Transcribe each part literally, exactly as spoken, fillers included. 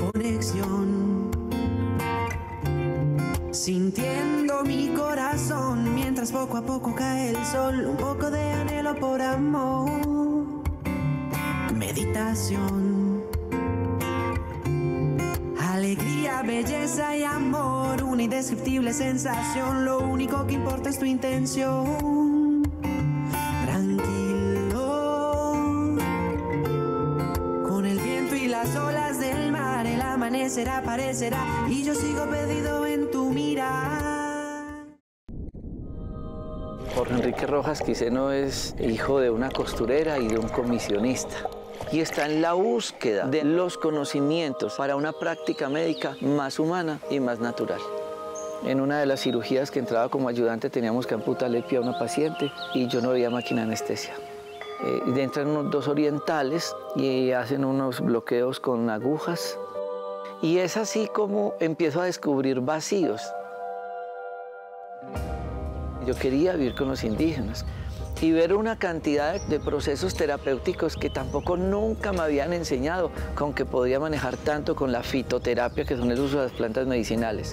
conexión, sintiendo mi corazón mientras poco a poco cae el sol, un poco de anhelo por amor, meditación, alegría, belleza y amor, una indescriptible sensación, lo único que importa es tu intención, tranquilo, con el viento y las olas del mar, el amanecer aparecerá y yo sigo perdido en tu mirar. Jorge Enrique Rojas Quiseno es hijo de una costurera y de un comisionista. Y está en la búsqueda de los conocimientos para una práctica médica más humana y más natural. En una de las cirugías que entraba como ayudante teníamos que amputarle el pie a una paciente y yo no veía máquina de anestesia. Eh, entran unos dos orientales y hacen unos bloqueos con agujas. Y es así como empiezo a descubrir vacíos. Yo quería vivir con los indígenas y ver una cantidad de procesos terapéuticos que tampoco nunca me habían enseñado, con que podía manejar tanto con la fitoterapia, que son el uso de las plantas medicinales.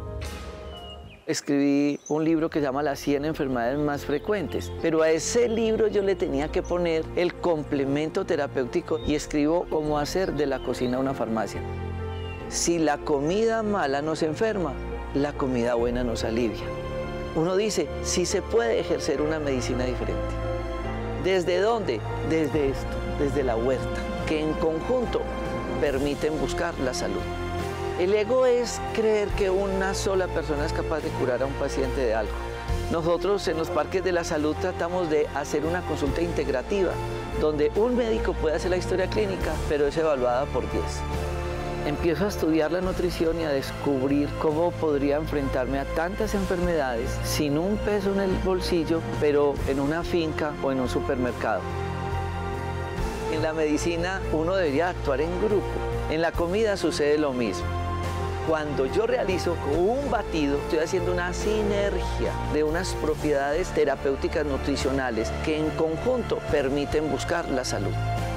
Escribí un libro que se llama Las cien enfermedades más frecuentes, pero a ese libro yo le tenía que poner el complemento terapéutico y escribo cómo hacer de la cocina una farmacia. Si la comida mala nos enferma, la comida buena nos alivia. Uno dice, sí se puede ejercer una medicina diferente. ¿Desde dónde? Desde esto, desde la huerta, que en conjunto permiten buscar la salud. El ego es creer que una sola persona es capaz de curar a un paciente de algo. Nosotros en los parques de la salud tratamos de hacer una consulta integrativa, donde un médico puede hacer la historia clínica, pero es evaluada por diez. Empiezo a estudiar la nutrición y a descubrir cómo podría enfrentarme a tantas enfermedades sin un peso en el bolsillo, pero en una finca o en un supermercado. En la medicina uno debería actuar en grupo. En la comida sucede lo mismo. Cuando yo realizo un batido, estoy haciendo una sinergia de unas propiedades terapéuticas nutricionales que en conjunto permiten buscar la salud.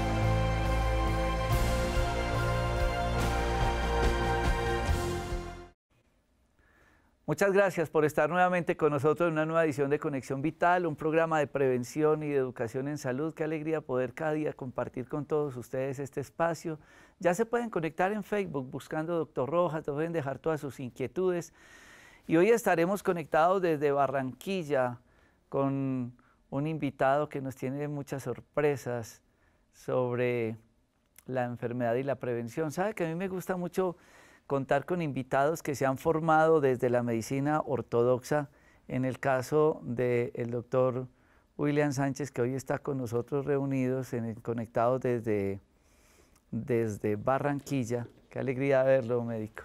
Muchas gracias por estar nuevamente con nosotros en una nueva edición de Conexión Vital, un programa de prevención y de educación en salud. Qué alegría poder cada día compartir con todos ustedes este espacio. Ya se pueden conectar en Facebook buscando Doctor Rojas, pueden dejar todas sus inquietudes. Y hoy estaremos conectados desde Barranquilla con un invitado que nos tiene muchas sorpresas sobre la enfermedad y la prevención. ¿Sabe que a mí me gusta mucho contar con invitados que se han formado desde la medicina ortodoxa? En el caso del doctor William Sánchez, que hoy está con nosotros reunidos, en el, conectados desde, desde Barranquilla. Qué alegría verlo, médico.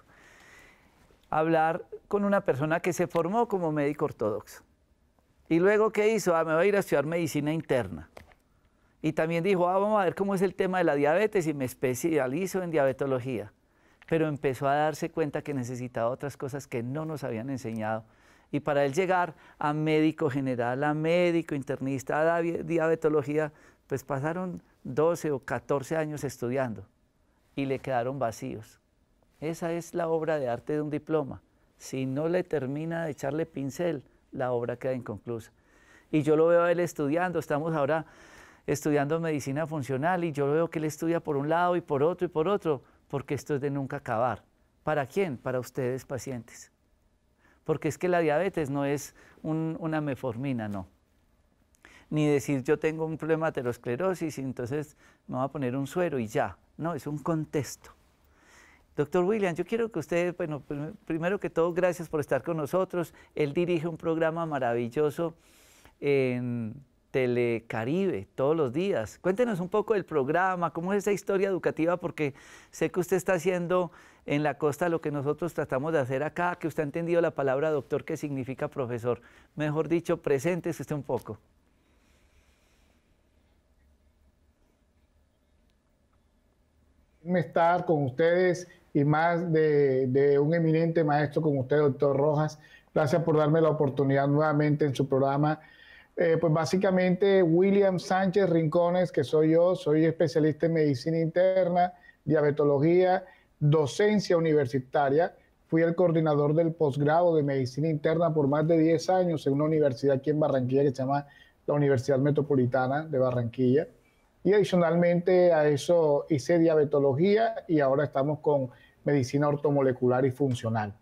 Hablar con una persona que se formó como médico ortodoxo. Y luego, ¿qué hizo? Ah, me voy a ir a estudiar medicina interna. Y también dijo, ah, vamos a ver cómo es el tema de la diabetes y me especializo en diabetología. Pero empezó a darse cuenta que necesitaba otras cosas que no nos habían enseñado. Y para él llegar a médico general, a médico internista, a diabetología, pues pasaron doce o catorce años estudiando y le quedaron vacíos. Esa es la obra de arte de un diploma. Si no le termina de echarle pincel, la obra queda inconclusa. Y yo lo veo a él estudiando, estamos ahora estudiando medicina funcional y yo veo que él estudia por un lado y por otro y por otro, porque esto es de nunca acabar. ¿Para quién? Para ustedes, pacientes. Porque es que la diabetes no es un, una metformina, no. Ni decir yo tengo un problema de aterosclerosis y entonces me voy a poner un suero y ya. No, es un contexto. Doctor William, yo quiero que usted, bueno, primero que todo, gracias por estar con nosotros. Él dirige un programa maravilloso en Telecaribe todos los días. Cuéntenos un poco del programa, cómo es esa historia educativa, porque sé que usted está haciendo en la costa lo que nosotros tratamos de hacer acá, que usted ha entendido la palabra doctor, que significa profesor. Mejor dicho, preséntese usted un poco. Estar con ustedes y más de, de un eminente maestro como usted, doctor Rojas. Gracias por darme la oportunidad nuevamente en su programa. Eh, pues básicamente William Sánchez Rincones, que soy yo, soy especialista en medicina interna, diabetología, docencia universitaria. Fui el coordinador del posgrado de medicina interna por más de diez años en una universidad aquí en Barranquilla que se llama la Universidad Metropolitana de Barranquilla. Y adicionalmente a eso hice diabetología y ahora estamos con medicina ortomolecular y funcional.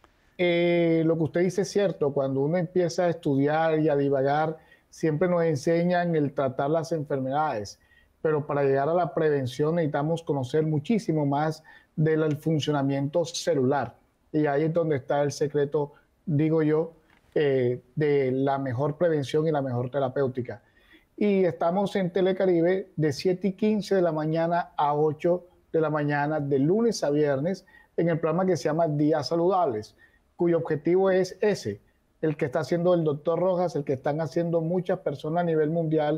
Eh, lo que usted dice es cierto, cuando uno empieza a estudiar y a divagar, siempre nos enseñan el tratar las enfermedades, pero para llegar a la prevención necesitamos conocer muchísimo más del funcionamiento celular. Y ahí es donde está el secreto, digo yo, eh, de la mejor prevención y la mejor terapéutica. Y estamos en Telecaribe de siete y quince de la mañana a ocho de la mañana, de lunes a viernes, en el programa que se llama Días Saludables, cuyo objetivo es ese, el que está haciendo el doctor Rojas, el que están haciendo muchas personas a nivel mundial,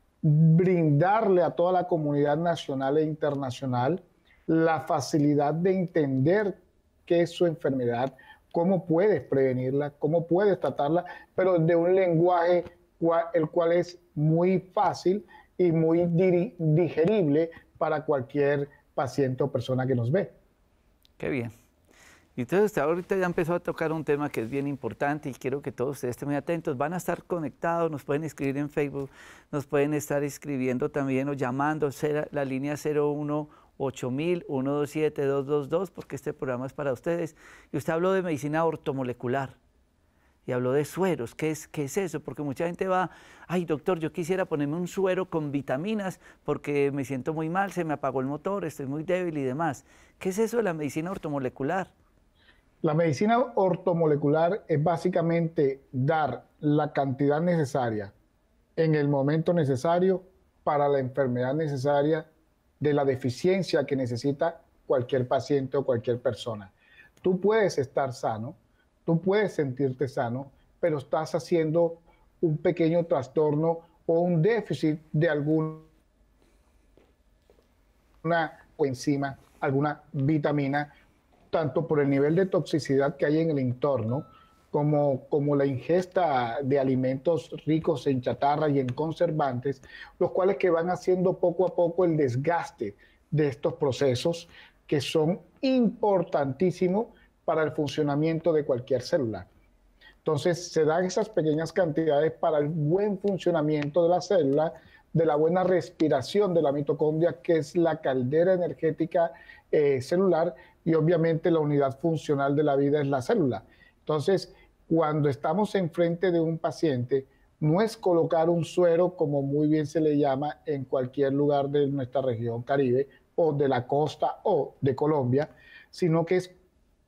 brindarle a toda la comunidad nacional e internacional la facilidad de entender qué es su enfermedad, cómo puedes prevenirla, cómo puedes tratarla, pero de un lenguaje cual, el cual es muy fácil y muy digerible para cualquier paciente o persona que nos ve. Qué bien. Entonces usted ahorita ya empezó a tocar un tema que es bien importante y quiero que todos ustedes estén muy atentos. Van a estar conectados, nos pueden escribir en Facebook, nos pueden estar escribiendo también o llamando la línea cero uno ocho mil, uno dos siete, dos dos dos, porque este programa es para ustedes. Y usted habló de medicina ortomolecular y habló de sueros. ¿Qué es, qué es eso? Porque mucha gente va, ay doctor, yo quisiera ponerme un suero con vitaminas porque me siento muy mal, se me apagó el motor, estoy muy débil y demás. ¿Qué es eso de la medicina ortomolecular? La medicina ortomolecular es básicamente dar la cantidad necesaria en el momento necesario para la enfermedad necesaria de la deficiencia que necesita cualquier paciente o cualquier persona. Tú puedes estar sano, tú puedes sentirte sano, pero estás haciendo un pequeño trastorno o un déficit de alguna coenzima, alguna vitamina, tanto por el nivel de toxicidad que hay en el entorno, como, como la ingesta de alimentos ricos en chatarra y en conservantes, los cuales que van haciendo poco a poco el desgaste de estos procesos que son importantísimos para el funcionamiento de cualquier célula. Entonces, se dan esas pequeñas cantidades para el buen funcionamiento de la célula, de la buena respiración de la mitocondria, que es la caldera energética eh, celular, y obviamente la unidad funcional de la vida es la célula. Entonces, cuando estamos enfrente de un paciente, no es colocar un suero, como muy bien se le llama en cualquier lugar de nuestra región Caribe, o de la costa, o de Colombia, sino que es,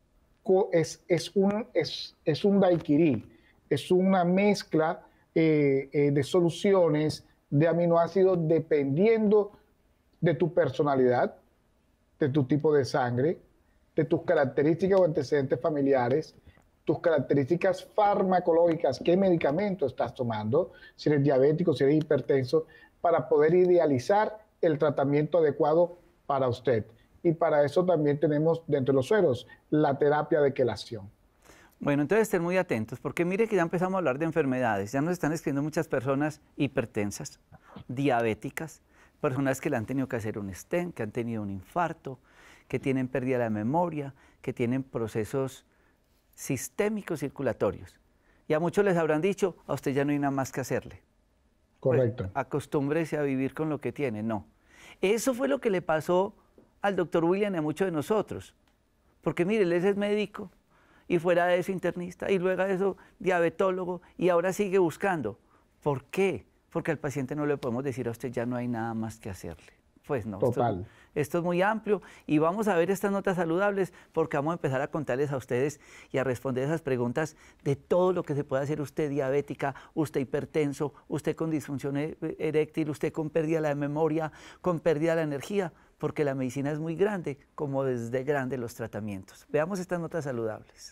es, es, un, es, es un daiquiri, es una mezcla eh, eh, de soluciones de aminoácidos dependiendo de tu personalidad, de tu tipo de sangre, de tus características o antecedentes familiares, tus características farmacológicas, qué medicamento estás tomando, si eres diabético, si eres hipertenso, para poder idealizar el tratamiento adecuado para usted. Y para eso también tenemos dentro de los sueros la terapia de quelación. Bueno, entonces estén muy atentos, porque mire que ya empezamos a hablar de enfermedades. Ya nos están escribiendo muchas personas hipertensas, diabéticas, personas que le han tenido que hacer un stent, que han tenido un infarto, que tienen pérdida de la memoria, que tienen procesos sistémicos circulatorios. Y a muchos les habrán dicho, a usted ya no hay nada más que hacerle. Correcto. Pues, acostúmbrese a vivir con lo que tiene. No. Eso fue lo que le pasó al doctor William y a muchos de nosotros. Porque mire, él es médico, y fuera de eso internista, y luego de eso diabetólogo, y ahora sigue buscando. ¿Por qué? Porque al paciente no le podemos decir a usted ya no hay nada más que hacerle. Pues no, Total. Esto, esto es muy amplio y vamos a ver estas notas saludables porque vamos a empezar a contarles a ustedes y a responder esas preguntas de todo lo que se puede hacer usted diabética, usted hipertenso, usted con disfunción eréctil, usted con pérdida de la memoria, con pérdida de la energía, porque la medicina es muy grande, como desde grande los tratamientos. Veamos estas notas saludables.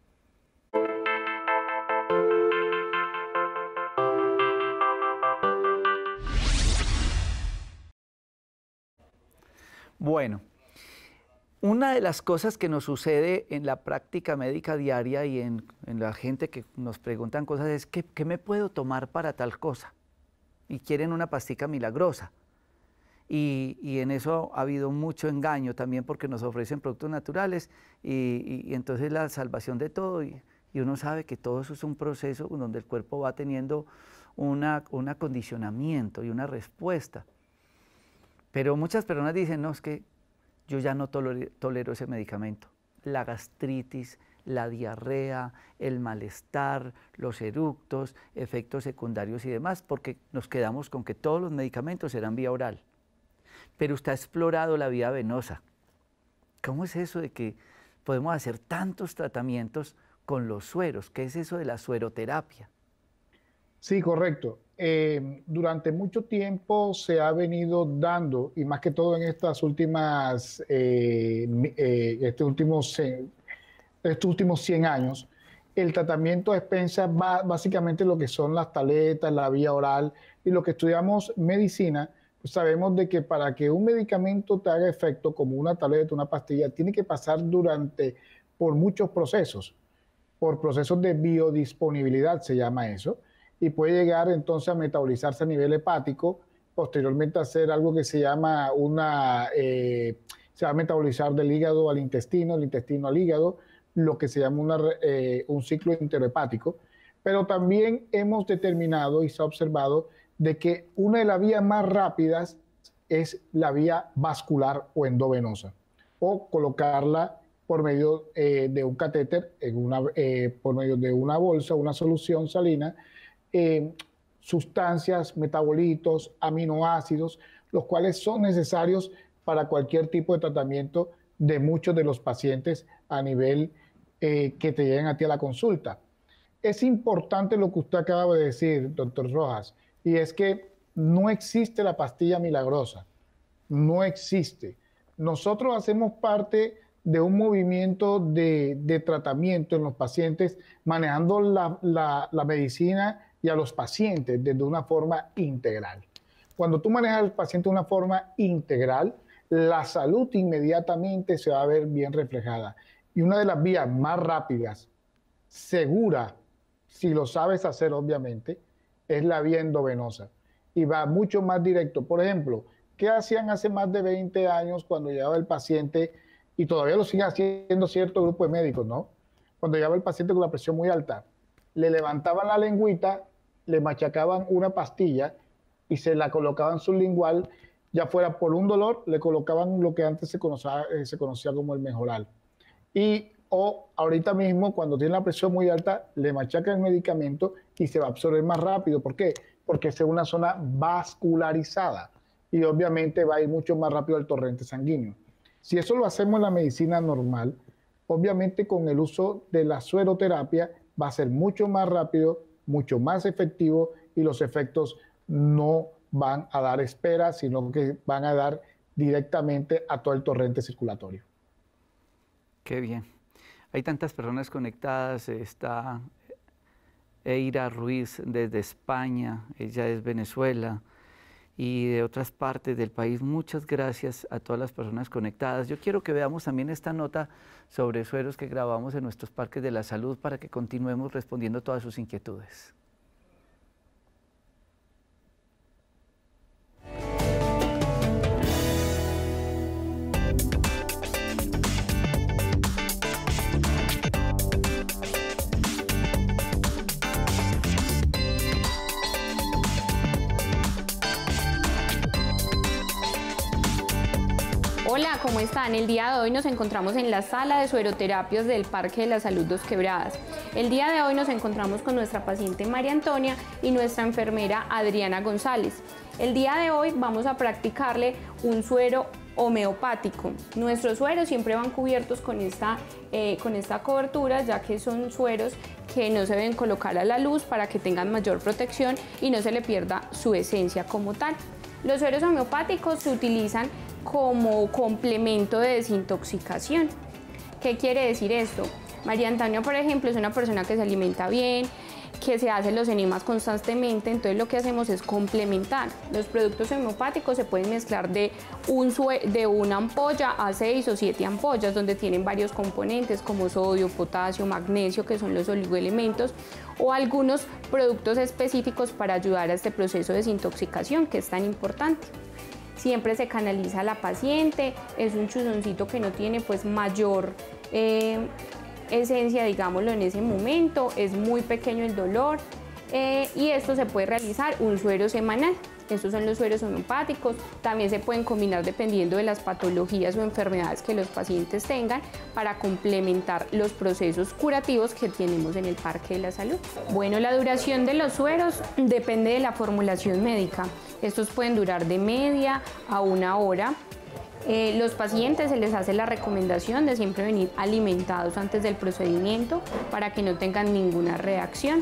Bueno, una de las cosas que nos sucede en la práctica médica diaria y en, en la gente que nos preguntan cosas es ¿qué, ¿qué me puedo tomar para tal cosa? Y quieren una pastica milagrosa. Y, y en eso ha habido mucho engaño también porque nos ofrecen productos naturales y, y, y entonces la salvación de todo y, y uno sabe que todo eso es un proceso donde el cuerpo va teniendo una, un acondicionamiento y una respuesta. Pero muchas personas dicen, no, es que yo ya no tolero, tolero ese medicamento. La gastritis, la diarrea, el malestar, los eructos, efectos secundarios y demás, porque nos quedamos con que todos los medicamentos serán vía oral. Pero usted ha explorado la vía venosa. ¿Cómo es eso de que podemos hacer tantos tratamientos con los sueros? ¿Qué es eso de la sueroterapia? Sí, correcto. Eh, durante mucho tiempo se ha venido dando, y más que todo en estas últimas, eh, eh, estos, últimos, eh, estos últimos cien años, el tratamiento a expensas va básicamente lo que son las tabletas, la vía oral, y lo que estudiamos medicina, pues sabemos de que para que un medicamento te haga efecto, como una tableta, una pastilla, tiene que pasar durante, por muchos procesos, por procesos de biodisponibilidad se llama eso, y puede llegar entonces a metabolizarse a nivel hepático, posteriormente a hacer algo que se llama una, eh, se va a metabolizar del hígado al intestino, del intestino al hígado, lo que se llama una, eh, un ciclo enterohepático, pero también hemos determinado y se ha observado de que una de las vías más rápidas es la vía vascular o endovenosa, o colocarla por medio eh, de un catéter, en una, eh, por medio de una bolsa, una solución salina, Eh, sustancias, metabolitos, aminoácidos, los cuales son necesarios para cualquier tipo de tratamiento de muchos de los pacientes a nivel eh, que te lleguen a ti a la consulta. Es importante lo que usted acaba de decir, doctor Rojas, y es que no existe la pastilla milagrosa, no existe. Nosotros hacemos parte de un movimiento de, de tratamiento en los pacientes, manejando la, la, la medicina y a los pacientes desde una forma integral. Cuando tú manejas al paciente de una forma integral, la salud inmediatamente se va a ver bien reflejada. Y una de las vías más rápidas, segura, si lo sabes hacer obviamente, es la vía endovenosa. Y va mucho más directo. Por ejemplo, ¿qué hacían hace más de veinte años cuando llegaba el paciente, y todavía lo siguen haciendo cierto grupo de médicos, ¿no? Cuando llegaba el paciente con la presión muy alta, le levantaban la lengüita, le machacaban una pastilla y se la colocaban sublingual, ya fuera por un dolor, le colocaban lo que antes se conocía, eh, se conocía como el Mejoral. Y o ahorita mismo, cuando tiene la presión muy alta, le machacan el medicamento y se va a absorber más rápido. ¿Por qué? Porque es una zona vascularizada y obviamente va a ir mucho más rápido al torrente sanguíneo. Si eso lo hacemos en la medicina normal, obviamente con el uso de la sueroterapia va a ser mucho más rápido, mucho más efectivo y los efectos no van a dar espera, sino que van a dar directamente a todo el torrente circulatorio. Qué bien. Hay tantas personas conectadas. Está Eira Ruiz desde España, ella es Venezuela, y de otras partes del país. Muchas gracias a todas las personas conectadas. Yo quiero que veamos también esta nota sobre sueros que grabamos en nuestros parques de la salud para que continuemos respondiendo todas sus inquietudes. Hola, ¿cómo están? El día de hoy nos encontramos en la sala de sueroterapias del Parque de la Salud Dos Quebradas. El día de hoy nos encontramos con nuestra paciente María Antonia y nuestra enfermera Adriana González. El día de hoy vamos a practicarle un suero homeopático. Nuestros sueros siempre van cubiertos con esta, eh, con esta cobertura, ya que son sueros que no se deben colocar a la luz para que tengan mayor protección y no se le pierda su esencia como tal. Los sueros homeopáticos se utilizan como complemento de desintoxicación. ¿Qué quiere decir esto? María Antonia, por ejemplo, es una persona que se alimenta bien, que se hace los enemas constantemente, entonces lo que hacemos es complementar. Los productos homeopáticos se pueden mezclar de, un de una ampolla a seis o siete ampollas, donde tienen varios componentes como sodio, potasio, magnesio, que son los oligoelementos, o algunos productos específicos para ayudar a este proceso de desintoxicación que es tan importante. siempre se canaliza a la paciente, es un chuzoncito que no tiene pues mayor eh, esencia, digámoslo, en ese momento, es muy pequeño el dolor eh, y esto se puede realizar un suero semanal. Estos son los sueros homeopáticos, también se pueden combinar dependiendo de las patologías o enfermedades que los pacientes tengan para complementar los procesos curativos que tenemos en el Parque de la Salud. Bueno, la duración de los sueros depende de la formulación médica. Estos pueden durar de media a una hora. Eh, los pacientes se les hace la recomendación de siempre venir alimentados antes del procedimiento para que no tengan ninguna reacción.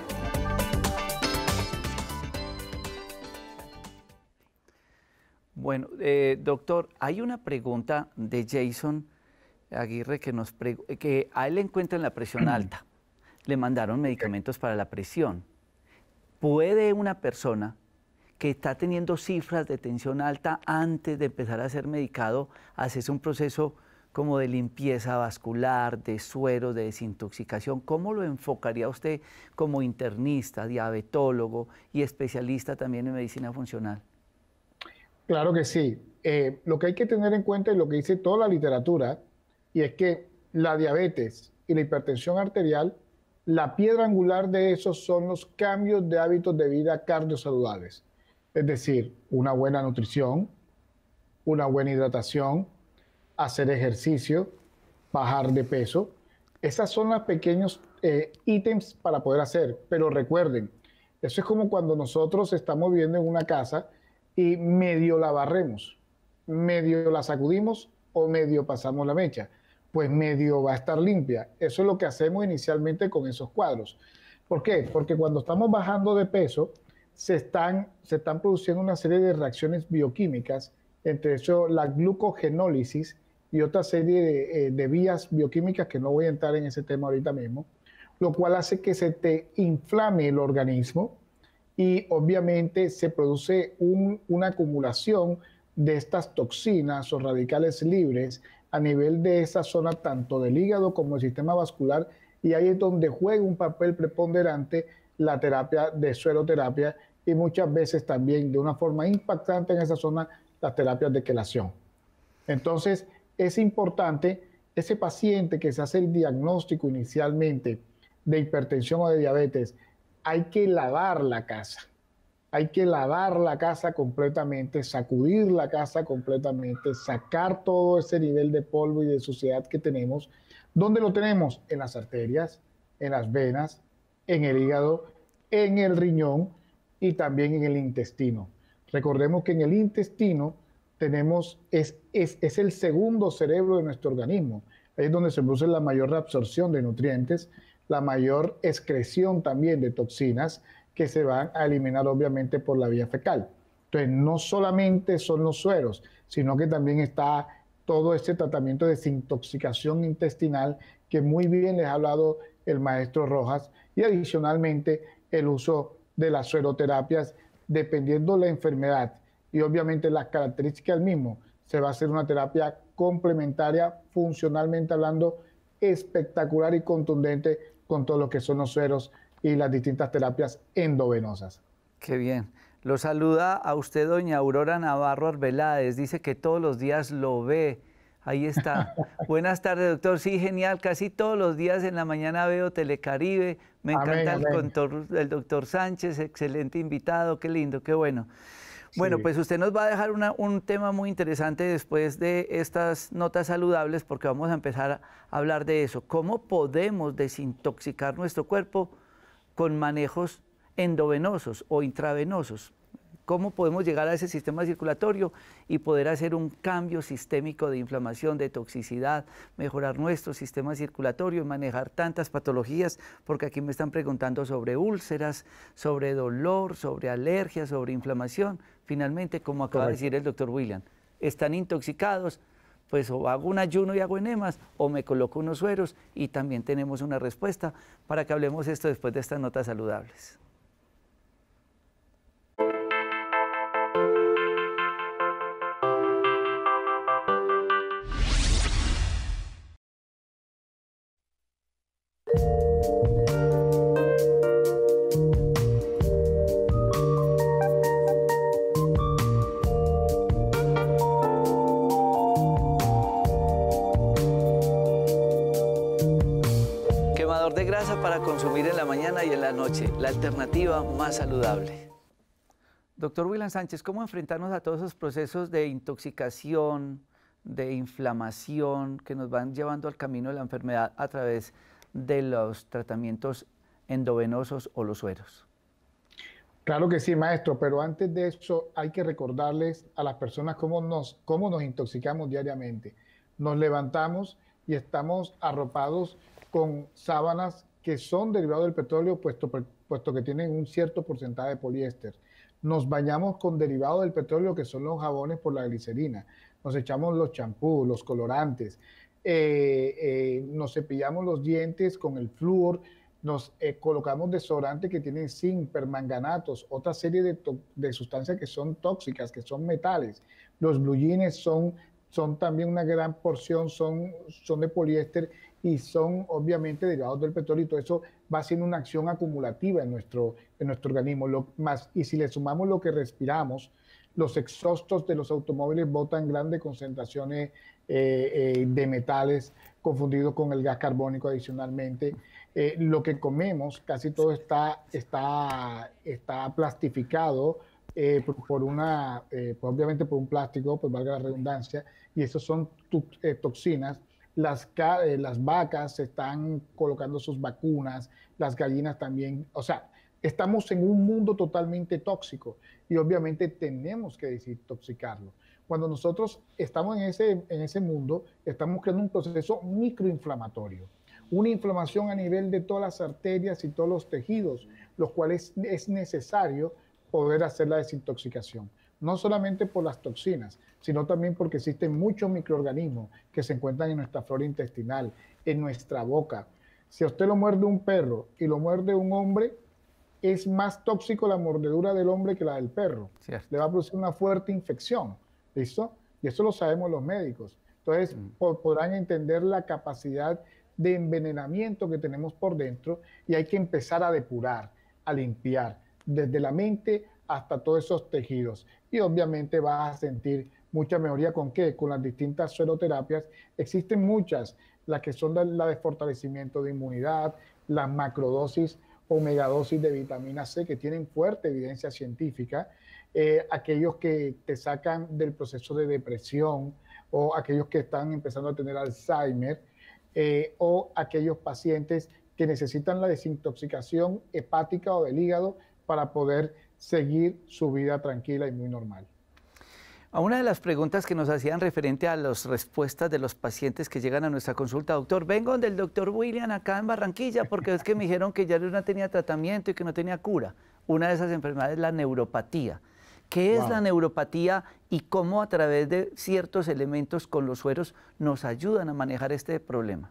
Bueno, eh, doctor, hay una pregunta de Jason Aguirre que, nos que a él le encuentran la presión alta. Le mandaron medicamentos para la presión. ¿Puede una persona que está teniendo cifras de tensión alta antes de empezar a ser medicado hacerse un proceso como de limpieza vascular, de suero, de desintoxicación? ¿Cómo lo enfocaría usted como internista, diabetólogo y especialista también en medicina funcional? Claro que sí. Eh, lo que hay que tener en cuenta y lo que dice toda la literatura, y es que la diabetes y la hipertensión arterial, la piedra angular de esos son los cambios de hábitos de vida cardiosaludables. Es decir, una buena nutrición, una buena hidratación, hacer ejercicio, bajar de peso. Esas son los pequeños eh, ítems para poder hacer. Pero recuerden, eso es como cuando nosotros estamos viviendo en una casa y medio la barremos, medio la sacudimos o medio pasamos la mecha, pues medio va a estar limpia. Eso es lo que hacemos inicialmente con esos cuadros. ¿Por qué? Porque cuando estamos bajando de peso, se están, se están produciendo una serie de reacciones bioquímicas, entre eso la glucogenólisis y otra serie de, de vías bioquímicas que no voy a entrar en ese tema ahorita mismo, lo cual hace que se te inflame el organismo, y obviamente se produce un, una acumulación de estas toxinas o radicales libres a nivel de esa zona tanto del hígado como del sistema vascular, y ahí es donde juega un papel preponderante la terapia de sueroterapia y muchas veces también de una forma impactante en esa zona las terapias de quelación. Entonces es importante ese paciente que se hace el diagnóstico inicialmente de hipertensión o de diabetes, hay que lavar la casa, hay que lavar la casa completamente, sacudir la casa completamente, sacar todo ese nivel de polvo y de suciedad que tenemos. ¿Dónde lo tenemos? En las arterias, en las venas, en el hígado, en el riñón y también en el intestino. Recordemos que en el intestino tenemos, es, es, es el segundo cerebro de nuestro organismo. Ahí es donde se produce la mayor reabsorción de nutrientes, la mayor excreción también de toxinas que se van a eliminar obviamente por la vía fecal. Entonces no solamente son los sueros, sino que también está todo este tratamiento de desintoxicación intestinal que muy bien les ha hablado el maestro Rojas, y adicionalmente el uso de las sueroterapias dependiendo la enfermedad y obviamente las características del mismo. Se va a hacer una terapia complementaria, funcionalmente hablando, espectacular y contundente con todo lo que son los sueros y las distintas terapias endovenosas. Qué bien. Lo saluda a usted doña Aurora Navarro Arbeláez, dice que todos los días lo ve. Ahí está. Buenas tardes, doctor. Sí, genial. Casi todos los días en la mañana veo Telecaribe. Me encanta amén, el, amén. Contor, el doctor Sánchez, excelente invitado. Qué lindo, qué bueno. Bueno, sí. Pues usted nos va a dejar una, un tema muy interesante después de estas notas saludables, porque vamos a empezar a hablar de eso. ¿Cómo podemos desintoxicar nuestro cuerpo con manejos endovenosos o intravenosos? ¿Cómo podemos llegar a ese sistema circulatorio y poder hacer un cambio sistémico de inflamación, de toxicidad, mejorar nuestro sistema circulatorio y manejar tantas patologías? Porque aquí me están preguntando sobre úlceras, sobre dolor, sobre alergias, sobre inflamación. Finalmente, como acaba Correcto. de decir el doctor William, están intoxicados, pues o hago un ayuno y hago enemas o me coloco unos sueros, y también tenemos una respuesta para que hablemos esto después de estas notas saludables. quemador de grasa para consumir en la mañana y en la noche, la alternativa más saludable. Doctor William Sánchez, ¿cómo enfrentarnos a todos esos procesos de intoxicación, de inflamación que nos van llevando al camino de la enfermedad a través de los tratamientos endovenosos o los sueros? Claro que sí, maestro, pero antes de eso hay que recordarles a las personas cómo nos, cómo nos intoxicamos diariamente. Nos levantamos y estamos arropados con sábanas que son derivados del petróleo, puesto, puesto que tienen un cierto porcentaje de poliéster. Nos bañamos con derivados del petróleo, que son los jabones por la glicerina. Nos echamos los champús, los colorantes. Eh, eh, nos cepillamos los dientes con el flúor. Nos eh, colocamos desodorantes que tienen zinc, permanganatos, otra serie de, de sustancias que son tóxicas, que son metales. Los blue jeans son, son también una gran porción, son, son de poliéster y son obviamente derivados del petróleo, y todo eso va haciendo una acción acumulativa en nuestro, en nuestro organismo. Lo más, y si le sumamos lo que respiramos, los exhaustos de los automóviles botan grandes concentraciones eh, eh, de metales confundidos con el gas carbónico adicionalmente. Eh, lo que comemos, casi todo está, está, está plastificado eh, por, por una, eh, pues obviamente por un plástico, pues valga la redundancia, y eso son tu, eh, toxinas. Las, eh, las vacas se están colocando sus vacunas, las gallinas también, o sea, estamos en un mundo totalmente tóxico y obviamente tenemos que desintoxicarlo. Cuando nosotros estamos en ese, en ese mundo, estamos creando un proceso microinflamatorio, una inflamación a nivel de todas las arterias y todos los tejidos, los cuales es necesario poder hacer la desintoxicación. No solamente por las toxinas, sino también porque existen muchos microorganismos que se encuentran en nuestra flora intestinal, en nuestra boca. Si a usted lo muerde un perro y lo muerde un hombre, es más tóxico la mordedura del hombre que la del perro. Cierto. Le va a producir una fuerte infección, ¿listo? Y eso lo sabemos los médicos. Entonces, mm. po- podrán entender la capacidad de envenenamiento que tenemos por dentro y hay que empezar a depurar, a limpiar, desde la mente hasta todos esos tejidos. Y obviamente vas a sentir mucha mejoría. ¿Con qué? Con las distintas sueroterapias. Existen muchas, las que son la, la de fortalecimiento de inmunidad, las macrodosis o megadosis de vitamina C, que tienen fuerte evidencia científica, eh, aquellos que te sacan del proceso de depresión, o aquellos que están empezando a tener Alzheimer, eh, o aquellos pacientes que necesitan la desintoxicación hepática o del hígado para poder seguir su vida tranquila y muy normal. A una de las preguntas que nos hacían referente a las respuestas de los pacientes que llegan a nuestra consulta: doctor, vengo del doctor William acá en Barranquilla porque es que me dijeron que ya no tenía tratamiento y que no tenía cura. Una de esas enfermedades es la neuropatía. ¿Qué es wow. la neuropatía y cómo a través de ciertos elementos con los sueros nos ayudan a manejar este problema?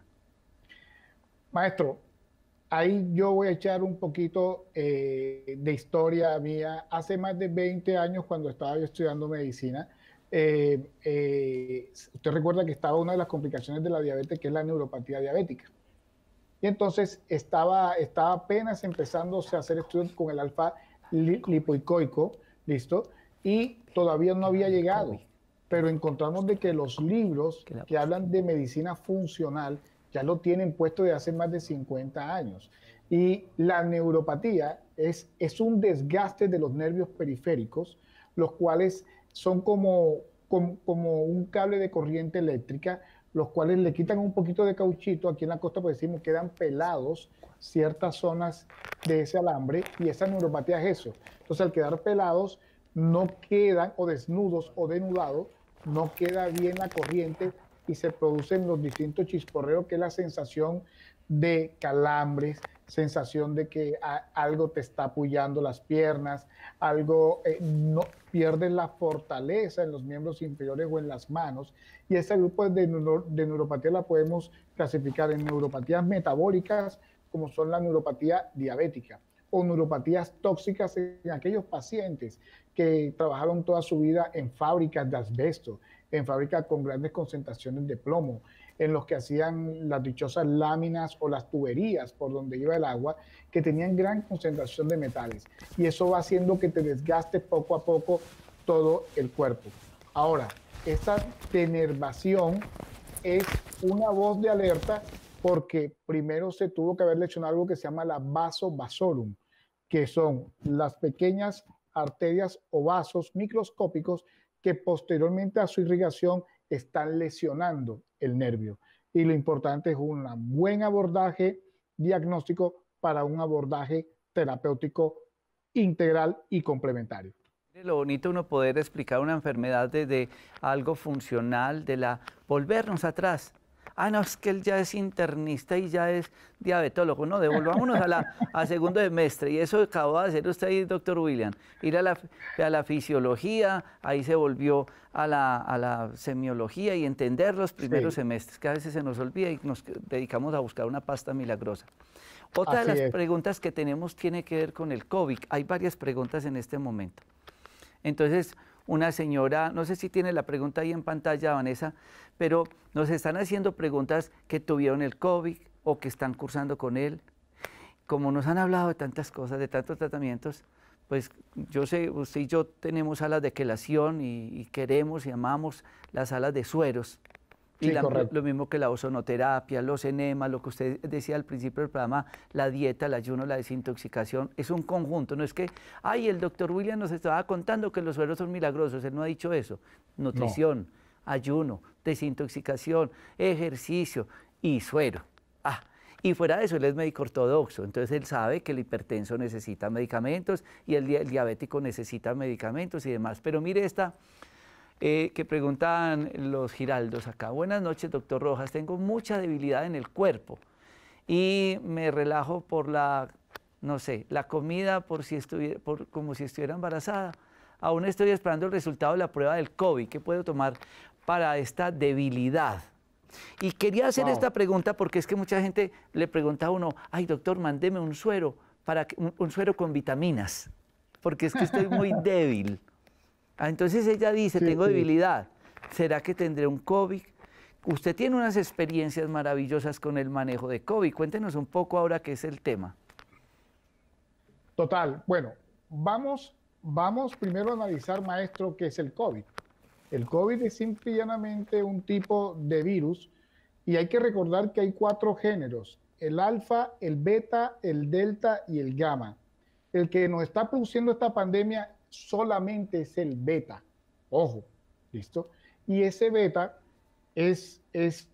Maestro, ahí yo voy a echar un poquito eh, de historia mía. Hace más de veinte años, cuando estaba yo estudiando medicina, eh, eh, usted recuerda que estaba una de las complicaciones de la diabetes, que es la neuropatía diabética. Y entonces estaba, estaba apenas empezándose a hacer estudios con el alfa lipoicoico, ¿listo? Y todavía no había llegado. Pero encontramos de que los libros que hablan de medicina funcional ya lo tienen puesto de hace más de cincuenta años. Y la neuropatía es, es un desgaste de los nervios periféricos, los cuales son como, como, como un cable de corriente eléctrica, los cuales le quitan un poquito de cauchito. Aquí en la costa, pues decimos, quedan pelados ciertas zonas de ese alambre, y esa neuropatía es eso. Entonces, al quedar pelados, no quedan, o desnudos o denudados, no queda bien la corriente, y se producen los distintos chisporreos, que es la sensación de calambres, sensación de que a, algo te está apoyando las piernas, algo, eh, no pierdes la fortaleza en los miembros inferiores o en las manos. Y ese grupo de, neuro, de neuropatía la podemos clasificar en neuropatías metabólicas, como son la neuropatía diabética, o neuropatías tóxicas en aquellos pacientes que trabajaron toda su vida en fábricas de asbesto, en fábricas con grandes concentraciones de plomo, en los que hacían las dichosas láminas o las tuberías por donde iba el agua, que tenían gran concentración de metales. Y eso va haciendo que te desgaste poco a poco todo el cuerpo. Ahora, esta denervación es una voz de alerta porque primero se tuvo que haber lesionado algo que se llama la vaso vasorum, que son las pequeñas arterias o vasos microscópicos que posteriormente a su irrigación están lesionando el nervio. Y lo importante es un buen abordaje diagnóstico para un abordaje terapéutico integral y complementario. Lo bonito uno poder explicar una enfermedad desde algo funcional, de la volvernos atrás. Ah, no, es que él ya es internista y ya es diabetólogo. No, devolvámonos a, la, a segundo semestre. Y eso acabó de hacer usted ahí, doctor William. Ir a la, a la fisiología, ahí se volvió a la, a la semiología y entender los primeros sí. semestres, que a veces se nos olvida y nos dedicamos a buscar una pasta milagrosa. Otra Así de las es. preguntas que tenemos tiene que ver con el COVID. Hay varias preguntas en este momento. Entonces, una señora, no sé si tiene la pregunta ahí en pantalla, Vanessa, pero nos están haciendo preguntas que tuvieron el COVID o que están cursando con él. Como nos han hablado de tantas cosas, de tantos tratamientos, pues yo sé, usted y yo tenemos salas de quelación y, y queremos y amamos las salas de sueros. Y sí, la, lo, lo mismo que la ozonoterapia, los enemas, lo que usted decía al principio del programa, la dieta, el ayuno, la desintoxicación, es un conjunto. No es que, ay, el doctor William nos estaba contando que los sueros son milagrosos, él no ha dicho eso. Nutrición, no. ayuno, desintoxicación, ejercicio y suero. Ah, y fuera de eso, él es médico ortodoxo, entonces él sabe que el hipertenso necesita medicamentos y el, el diabético necesita medicamentos y demás. Pero mire esta... Eh, que preguntan los Giraldos acá. Buenas noches, doctor Rojas. Tengo mucha debilidad en el cuerpo y me relajo por la, no sé, la comida por si estuviera, por, como si estuviera embarazada. Aún estoy esperando el resultado de la prueba del COVID. ¿Qué puedo tomar para esta debilidad? Y quería hacer wow. esta pregunta porque es que mucha gente le pregunta a uno, ay, doctor, mándeme un suero, para que, un, un suero con vitaminas, porque es que estoy muy débil. Ah, entonces ella dice, sí, tengo sí. debilidad, ¿será que tendré un COVID? Usted tiene unas experiencias maravillosas con el manejo de COVID, cuéntenos un poco ahora qué es el tema. Total, bueno, vamos, vamos primero a analizar, maestro, qué es el COVID. El COVID es simple y llanamente un tipo de virus y hay que recordar que hay cuatro géneros, el alfa, el beta, el delta y el gamma. El que nos está produciendo esta pandemia solamente es el beta, ojo, ¿listo? Y ese beta es, es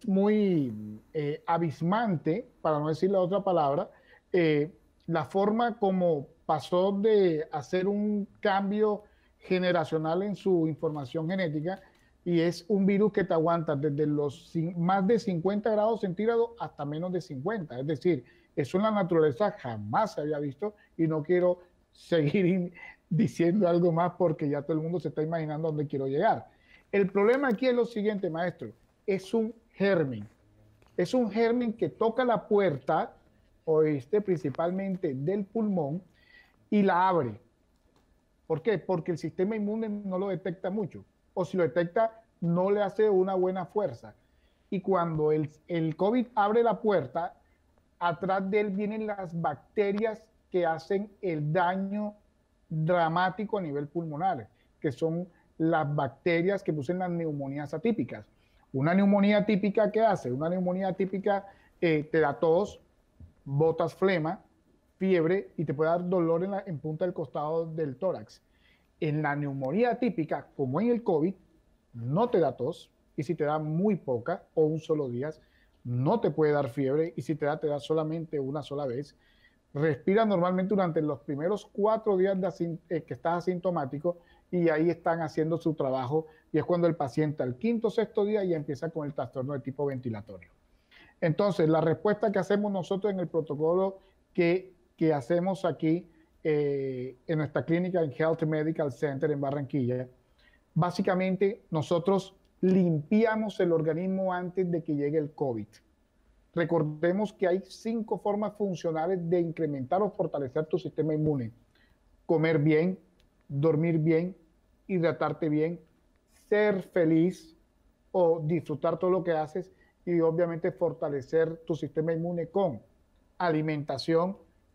muy eh, abismante, para no decir la otra palabra, eh, la forma como pasó de hacer un cambio generacional en su información genética y es un virus que te aguanta desde los más de cincuenta grados centígrados hasta menos de cincuenta, es decir, eso en la naturaleza jamás se había visto y no quiero seguir diciendo algo más porque ya todo el mundo se está imaginando a dónde quiero llegar. El problema aquí es lo siguiente, maestro, es un germen. Es un germen que toca la puerta, oíste, principalmente del pulmón, y la abre. ¿Por qué? Porque el sistema inmune no lo detecta mucho, o si lo detecta, no le hace una buena fuerza. Y cuando el, el COVID abre la puerta, atrás de él vienen las bacterias que hacen el daño dramático a nivel pulmonar, que son las bacterias que producen las neumonías atípicas. Una neumonía atípica, ¿qué hace? Una neumonía atípica eh, te da tos, botas flema, fiebre y te puede dar dolor en, la, en punta del costado del tórax. En la neumonía atípica, como en el COVID, no te da tos y si te da muy poca o un solo día, no te puede dar fiebre y si te da, te da solamente una sola vez. Respira normalmente durante los primeros cuatro días de eh, que estás asintomático y ahí están haciendo su trabajo y es cuando el paciente al quinto o sexto día ya empieza con el trastorno de tipo ventilatorio. Entonces, la respuesta que hacemos nosotros en el protocolo que, que hacemos aquí eh, en nuestra clínica en Health Medical Center en Barranquilla, básicamente nosotros limpiamos el organismo antes de que llegue el COVID. Recordemos que hay cinco formas funcionales de incrementar o fortalecer tu sistema inmune. Comer bien, dormir bien, hidratarte bien, ser feliz o disfrutar todo lo que haces y obviamente fortalecer tu sistema inmune con alimentación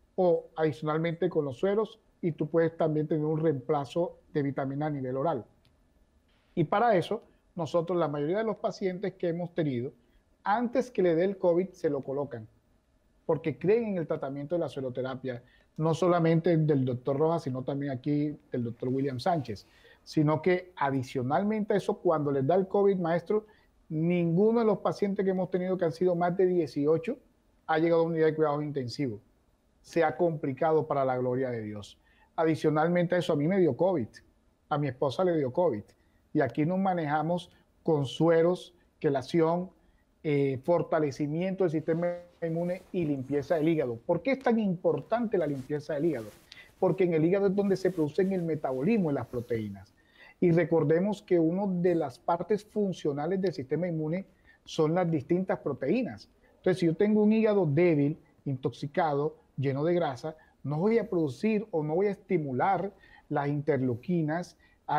o adicionalmente con los sueros y tú puedes también tener un reemplazo de vitamina a nivel oral. Y para eso, nosotros, la mayoría de los pacientes que hemos tenido, antes que le dé el COVID, se lo colocan, porque creen en el tratamiento de la sueroterapia, no solamente del doctor Rojas, sino también aquí del doctor William Sánchez, sino que adicionalmente a eso, cuando les da el COVID, maestro, ninguno de los pacientes que hemos tenido que han sido más de dieciocho ha llegado a una unidad de cuidados intensivos. Se ha complicado para la gloria de Dios. Adicionalmente a eso, a mí me dio COVID, a mi esposa le dio COVID, y aquí nos manejamos con sueros, quelación, eh, fortalecimiento del sistema inmune y limpieza del hígado. ¿Por qué es tan importante la limpieza del hígado? Porque en el hígado es donde se producen el metabolismo de las proteínas. Y recordemos que una de las partes funcionales del sistema inmune son las distintas proteínas. Entonces, si yo tengo un hígado débil, intoxicado, lleno de grasa, no voy a producir o no voy a estimular las interleuquinas,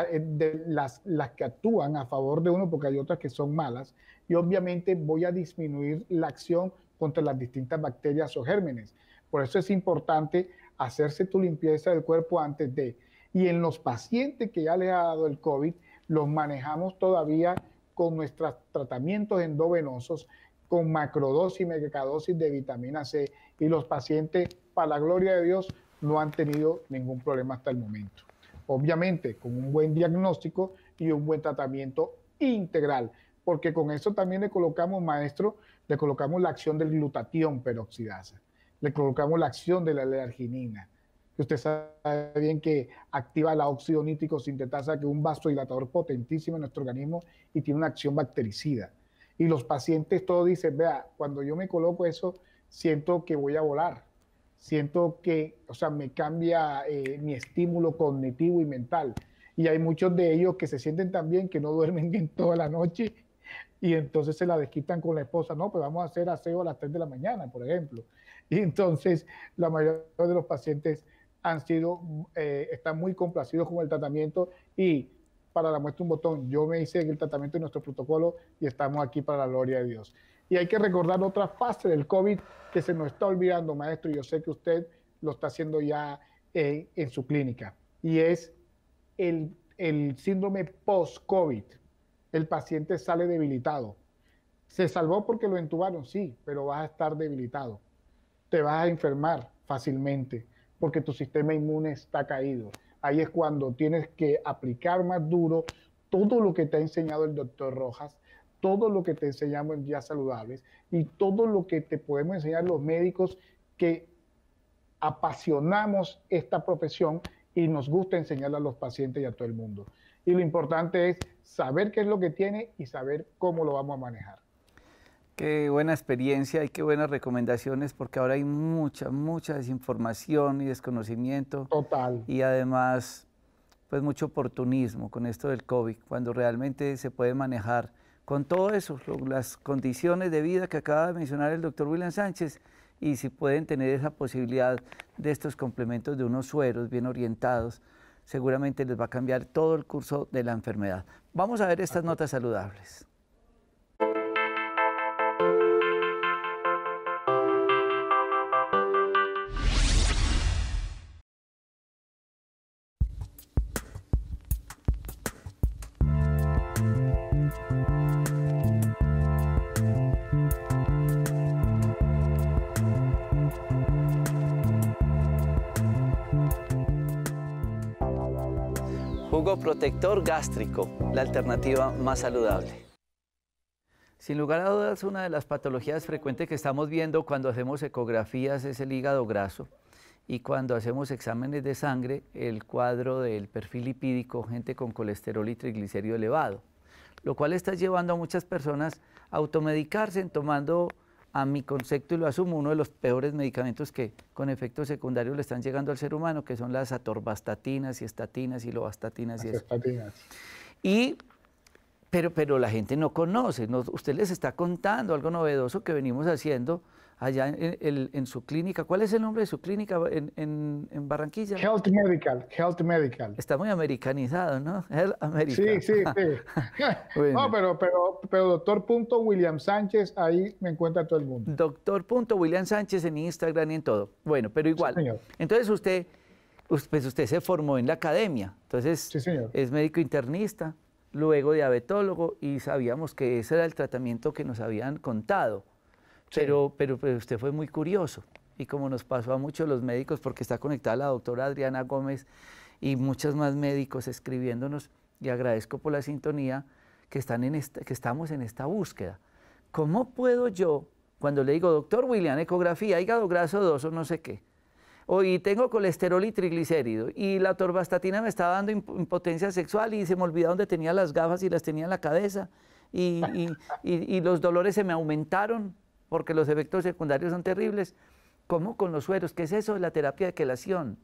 de las, las que actúan a favor de uno, porque hay otras que son malas, y obviamente voy a disminuir la acción contra las distintas bacterias o gérmenes. Por eso es importante hacerse tu limpieza del cuerpo antes de. Y en los pacientes que ya les ha dado el COVID, los manejamos todavía con nuestros tratamientos endovenosos, con macrodosis y megadosis de vitamina C, y los pacientes, para la gloria de Dios, no han tenido ningún problema hasta el momento. Obviamente, con un buen diagnóstico y un buen tratamiento integral, porque con eso también le colocamos, maestro, le colocamos la acción del glutatión peroxidasa, le colocamos la acción de la L-arginina, que usted sabe bien que activa la óxido nítrico sintetasa, que es un vasodilatador potentísimo en nuestro organismo y tiene una acción bactericida. Y los pacientes todos dicen, vea, cuando yo me coloco eso, siento que voy a volar, siento que, o sea, me cambia eh, mi estímulo cognitivo y mental. Y hay muchos de ellos que se sienten tan bien que no duermen bien toda la noche y entonces se la desquitan con la esposa. No, pues vamos a hacer aseo a las tres de la mañana, por ejemplo. Y entonces la mayoría de los pacientes han sido, eh, están muy complacidos con el tratamiento y para la muestra un botón, yo me hice el tratamiento de nuestro protocolo y estamos aquí para la gloria de Dios. Y hay que recordar otra fase del COVID que se nos está olvidando, maestro, y yo sé que usted lo está haciendo ya eh, en su clínica, y es el, el síndrome post-COVID. El paciente sale debilitado. Se salvó porque lo entubaron, sí, pero vas a estar debilitado. Te vas a enfermar fácilmente porque tu sistema inmune está caído. Ahí es cuando tienes que aplicar más duro todo lo que te ha enseñado el doctor Rojas, todo lo que te enseñamos en Días Saludables y todo lo que te podemos enseñar los médicos que apasionamos esta profesión y nos gusta enseñarla a los pacientes y a todo el mundo. Y lo importante es saber qué es lo que tiene y saber cómo lo vamos a manejar. Qué buena experiencia y qué buenas recomendaciones, porque ahora hay mucha, mucha desinformación y desconocimiento. Total. Y además, pues mucho oportunismo con esto del COVID, cuando realmente se puede manejar con todo eso, las condiciones de vida que acaba de mencionar el doctor William Sánchez, y si pueden tener esa posibilidad de estos complementos de unos sueros bien orientados, seguramente les va a cambiar todo el curso de la enfermedad. Vamos a ver estas notas saludables. Jugo protector gástrico, la alternativa más saludable. Sin lugar a dudas, una de las patologías frecuentes que estamos viendo cuando hacemos ecografías es el hígado graso, y cuando hacemos exámenes de sangre, el cuadro del perfil lipídico, gente con colesterol y triglicérido elevado, lo cual está llevando a muchas personas a automedicarse, tomando, a mi concepto y lo asumo, uno de los peores medicamentos que con efectos secundarios le están llegando al ser humano, que son las atorvastatinas y estatinas y lovatstatinas. Y, estatinas. y pero, pero la gente no conoce, no, usted les está contando algo novedoso que venimos haciendo allá en, en, en su clínica. ¿Cuál es el nombre de su clínica en, en, en Barranquilla? Health Medical, Health Medical. Está muy americanizado, ¿no? Health Medical. Sí, sí, sí. Bueno. No, pero, pero, pero doctor punto William Sánchez, ahí me encuentra todo el mundo. doctor punto William Sánchez en Instagram y en todo. Bueno, pero igual. Sí, señor. Entonces usted, pues usted se formó en la academia, entonces sí, señor. Es médico internista, luego diabetólogo, y sabíamos que ese era el tratamiento que nos habían contado. Sí. Pero, pero, pero usted fue muy curioso, y como nos pasó a muchos los médicos, porque está conectada la doctora Adriana Gómez y muchos más médicos escribiéndonos, y agradezco por la sintonía, que, están en esta, que estamos en esta búsqueda. ¿Cómo puedo yo, cuando le digo, doctor William, ecografía, hígado graso dos o no sé qué, o y tengo colesterol y triglicéridos, y la atorvastatina me estaba dando impotencia sexual y se me olvidó dónde tenía las gafas y las tenía en la cabeza, y, y, y, y los dolores se me aumentaron porque los efectos secundarios son terribles? ¿Cómo con los sueros? ¿Qué es eso de la terapia de quelación?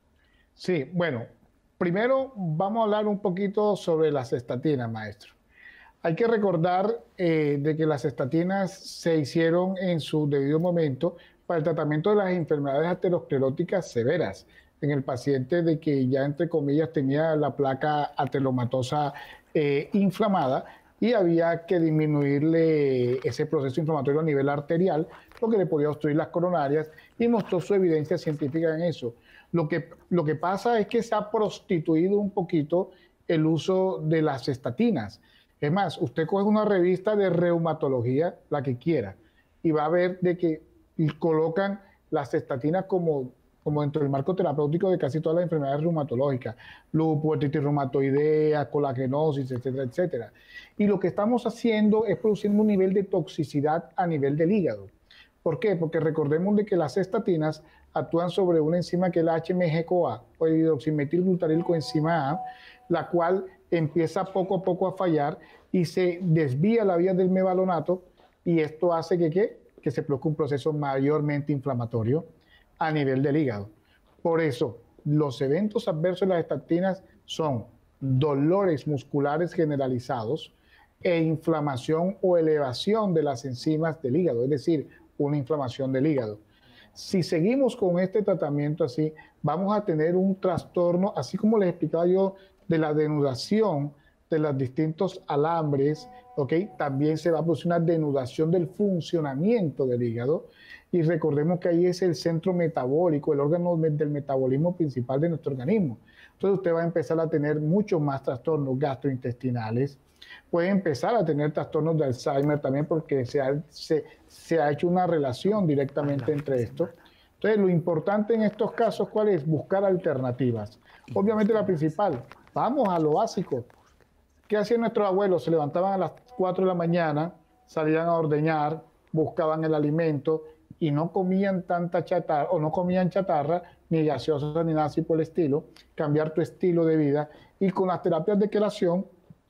Sí, bueno, primero vamos a hablar un poquito sobre las estatinas, maestro. Hay que recordar eh, de que las estatinas se hicieron en su debido momento para el tratamiento de las enfermedades ateroscleróticas severas, en el paciente de que ya, entre comillas, tenía la placa ateromatosa eh, inflamada, y había que disminuirle ese proceso inflamatorio a nivel arterial, lo que le podía obstruir las coronarias, y mostró su evidencia científica en eso. Lo que, lo que pasa es que se ha prostituido un poquito el uso de las estatinas. Es más, usted coge una revista de reumatología, la que quiera, y va a ver de que colocan las estatinas como, como dentro del marco terapéutico de casi todas las enfermedades reumatológicas, lupus, artritis reumatoidea, colagenosis, etcétera, etcétera. Y lo que estamos haciendo es produciendo un nivel de toxicidad a nivel del hígado. ¿Por qué? Porque recordemos de que las estatinas actúan sobre una enzima que es la H M G C O A, o hidroximetilglutarilcoenzima A, la cual empieza poco a poco a fallar y se desvía la vía del mevalonato, y esto hace que, ¿qué? que se produzca un proceso mayormente inflamatorio a nivel del hígado. Por eso, los eventos adversos de las estatinas son dolores musculares generalizados e inflamación o elevación de las enzimas del hígado, es decir, una inflamación del hígado. Si seguimos con este tratamiento así, vamos a tener un trastorno, así como les explicaba yo, de la denudación de los distintos alambres, ¿ok? También se va a producir una denudación del funcionamiento del hígado, y recordemos que ahí es el centro metabólico, el órgano del metabolismo principal de nuestro organismo. Entonces usted va a empezar a tener muchos más trastornos gastrointestinales, puede empezar a tener trastornos de Alzheimer también, porque se ha, se, se ha hecho una relación directamente entre esto. Entonces lo importante en estos casos, ¿cuál es? Buscar alternativas. Obviamente la principal, vamos a lo básico. ¿Qué hacían nuestros abuelos? Se levantaban a las cuatro de la mañana, salían a ordeñar, buscaban el alimento y no comían tanta chatarra, o no comían chatarra, ni gaseosas, ni nada así por el estilo. Cambiar tu estilo de vida, y con las terapias de quelación,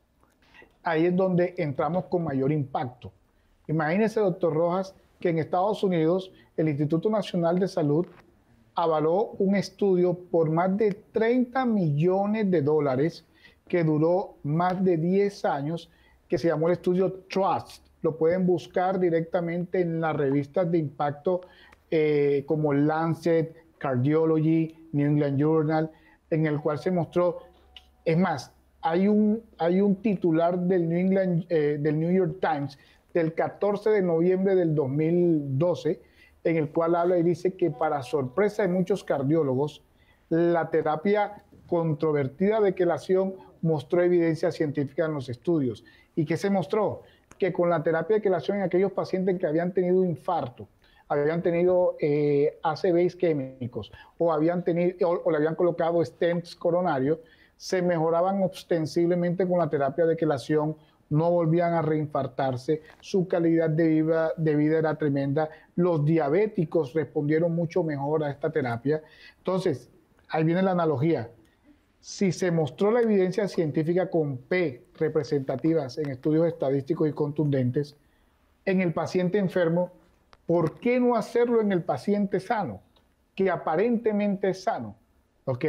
ahí es donde entramos con mayor impacto. Imagínese, doctor Rojas, que en Estados Unidos el Instituto Nacional de Salud avaló un estudio por más de treinta millones de dólares que duró más de diez años, que se llamó el estudio TRUST. Lo pueden buscar directamente en las revistas de impacto eh, como Lancet, Cardiology, New England Journal, en el cual se mostró, es más, hay un, hay un titular del New, England, eh, del New York Times del catorce de noviembre del dos mil doce, en el cual habla y dice que, para sorpresa de muchos cardiólogos, la terapia controvertida de quelación mostró evidencia científica en los estudios. ¿Y qué se mostró? Que con la terapia de quelación en aquellos pacientes que habían tenido infarto, habían tenido eh, A C V isquémicos, o, habían tenido, o, o le habían colocado stents coronarios, se mejoraban ostensiblemente con la terapia de quelación, no volvían a reinfartarse, su calidad de vida, de vida era tremenda, los diabéticos respondieron mucho mejor a esta terapia. Entonces, ahí viene la analogía. Si se mostró la evidencia científica con P representativas en estudios estadísticos y contundentes en el paciente enfermo, ¿por qué no hacerlo en el paciente sano, que aparentemente es sano? ¿Ok?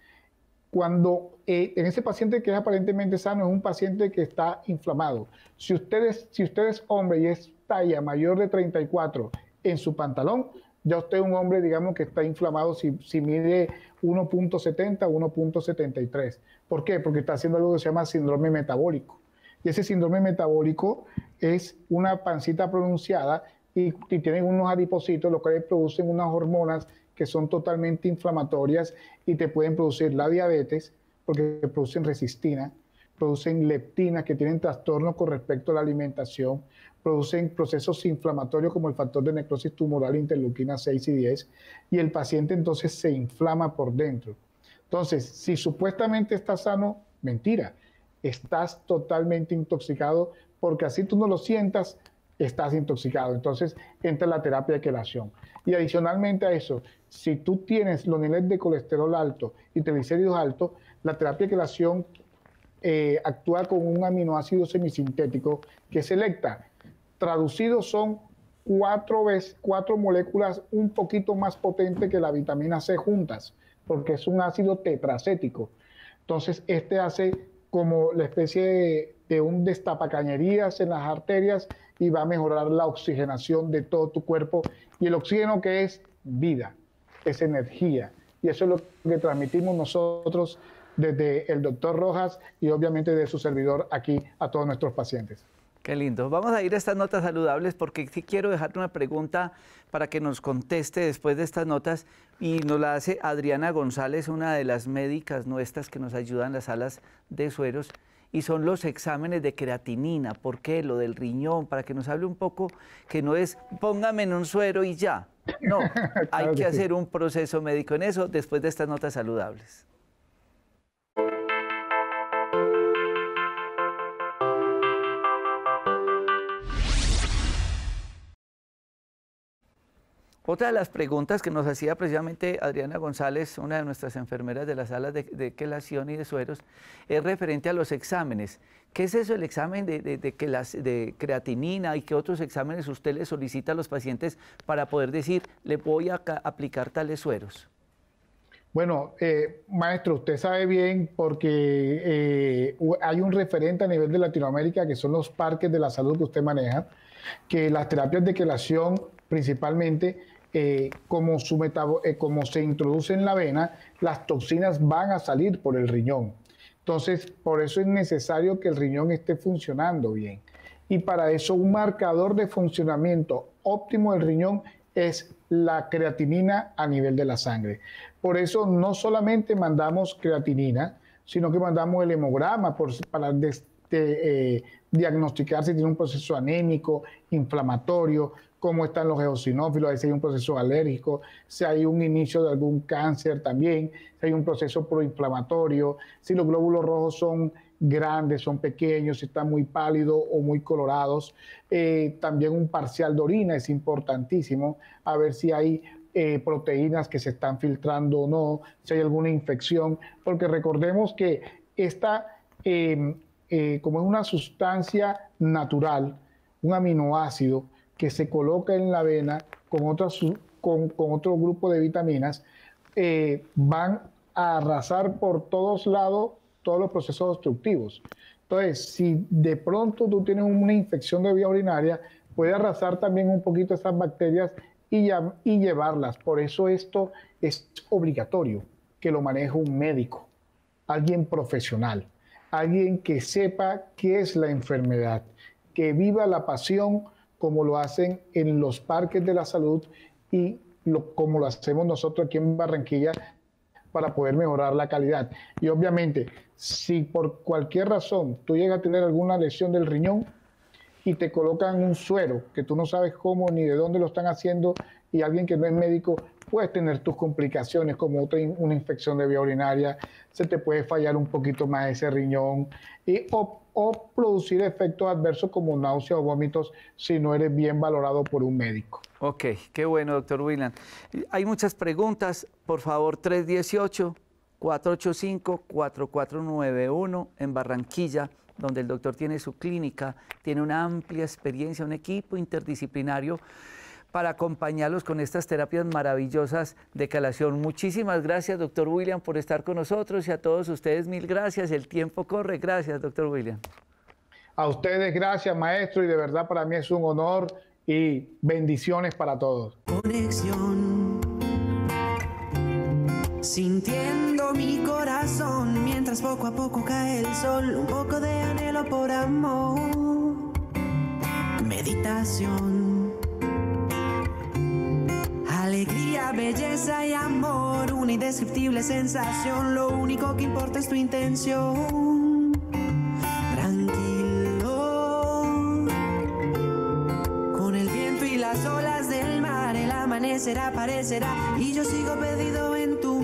Cuando eh, en ese paciente que es aparentemente sano, es un paciente que está inflamado. Si usted es, si usted es hombre y es talla mayor de treinta y cuatro en su pantalón, ya usted es un hombre, digamos, que está inflamado si, si mide uno punto setenta o uno punto setenta y tres. ¿Por qué? Porque está haciendo algo que se llama síndrome metabólico. Y ese síndrome metabólico es una pancita pronunciada y, y tienen unos adipocitos, los cuales producen unas hormonas que son totalmente inflamatorias y te pueden producir la diabetes, porque producen resistina, producen leptinas que tienen trastornos con respecto a la alimentación, producen procesos inflamatorios como el factor de necrosis tumoral, interleuquina seis y diez, y el paciente entonces se inflama por dentro. Entonces, si supuestamente estás sano, mentira, estás totalmente intoxicado, porque así tú no lo sientas, estás intoxicado. Entonces, entra la terapia de quelación. Y adicionalmente a eso, si tú tienes los niveles de colesterol alto y triglicéridos altos, la terapia de quelación eh, actúa con un aminoácido semisintético que selecta. Traducidos son cuatro veces, cuatro moléculas un poquito más potentes que la vitamina C juntas, porque es un ácido tetracético. Entonces, este hace como la especie de, de un destapacañerías en las arterias y va a mejorar la oxigenación de todo tu cuerpo. Y el oxígeno, que es vida, es energía. Y eso es lo que transmitimos nosotros desde el doctor Rojas y obviamente de su servidor aquí a todos nuestros pacientes. Qué lindo. Vamos a ir a estas notas saludables porque sí quiero dejar una pregunta para que nos conteste después de estas notas y nos la hace Adriana González, una de las médicas nuestras que nos ayudan en las salas de sueros, y son los exámenes de creatinina. ¿Por qué? Lo del riñón, para que nos hable un poco, que no es póngame en un suero y ya. No, Claro hay que que sí. hacer un proceso médico en eso después de estas notas saludables. Otra de las preguntas que nos hacía precisamente Adriana González, una de nuestras enfermeras de las salas de, de quelación y de sueros, es referente a los exámenes. ¿Qué es eso, el examen de, de, de, quelas, de creatinina y qué otros exámenes usted le solicita a los pacientes para poder decir, le voy a aplicar tales sueros? Bueno, eh, maestro, usted sabe bien porque eh, hay un referente a nivel de Latinoamérica que son los parques de la salud que usted maneja, que las terapias de quelación principalmente, eh, como, su metabo eh, como se introduce en la vena, las toxinas van a salir por el riñón. Entonces, por eso es necesario que el riñón esté funcionando bien. Y para eso un marcador de funcionamiento óptimo del riñón es la creatinina a nivel de la sangre. Por eso no solamente mandamos creatinina, sino que mandamos el hemograma por, para des, de, eh, diagnosticar si tiene un proceso anémico, inflamatorio, cómo están los eosinófilos, si hay un proceso alérgico, si hay un inicio de algún cáncer también, si hay un proceso proinflamatorio, si los glóbulos rojos son grandes, son pequeños, si están muy pálidos o muy colorados. Eh, también un parcial de orina es importantísimo, a ver si hay eh, proteínas que se están filtrando o no, si hay alguna infección, porque recordemos que esta, eh, eh, como es una sustancia natural, un aminoácido que se coloca en la vena con, otras, con, con otro grupo de vitaminas, eh, van a arrasar por todos lados todos los procesos obstructivos. Entonces, si de pronto tú tienes una infección de vía urinaria, puede arrasar también un poquito esas bacterias y, ya, y llevarlas. Por eso esto es obligatorio que lo maneje un médico, alguien profesional, alguien que sepa qué es la enfermedad, que viva la pasión como lo hacen en los parques de la salud y lo, como lo hacemos nosotros aquí en Barranquilla para poder mejorar la calidad. Y obviamente, si por cualquier razón tú llegas a tener alguna lesión del riñón y te colocan un suero que tú no sabes cómo ni de dónde lo están haciendo y alguien que no es médico, puedes tener tus complicaciones como otra, una infección de vía urinaria, se te puede fallar un poquito más ese riñón y, o, o producir efectos adversos como náuseas o vómitos si no eres bien valorado por un médico. Ok, qué bueno, doctor William. Hay muchas preguntas. Por favor, tres uno ocho, cuatro ocho cinco, cuatro cuatro nueve uno en Barranquilla, donde el doctor tiene su clínica, tiene una amplia experiencia, un equipo interdisciplinario para acompañarlos con estas terapias maravillosas de quelación. Muchísimas gracias, doctor William, por estar con nosotros y a todos ustedes mil gracias. El tiempo corre. Gracias, doctor William. A ustedes gracias, maestro, y de verdad para mí es un honor y bendiciones para todos. Conexión, sintiendo mi corazón mientras poco a poco cae el sol, un poco de anhelo por amor, meditación, alegría, belleza y amor, una indescriptible sensación, lo único que importa es tu intención. parecerá, parecerá, y yo sigo perdido en tu